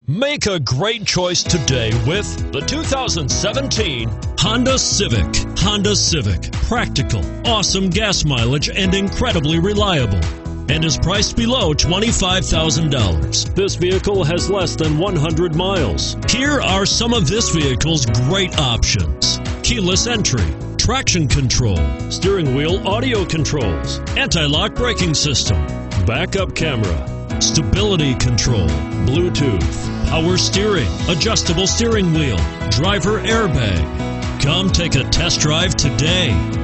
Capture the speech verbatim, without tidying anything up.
Make a great choice today with the two thousand seventeen Honda Civic. Honda Civic. Practical, awesome gas mileage, and incredibly reliable. And is priced below twenty-five thousand dollars. This vehicle has less than one hundred miles. Here are some of this vehicle's great options: keyless entry, traction control, steering wheel audio controls, anti-lock braking system, backup camera, stability control, Bluetooth, power steering, adjustable steering wheel, driver airbag. Come take a test drive today.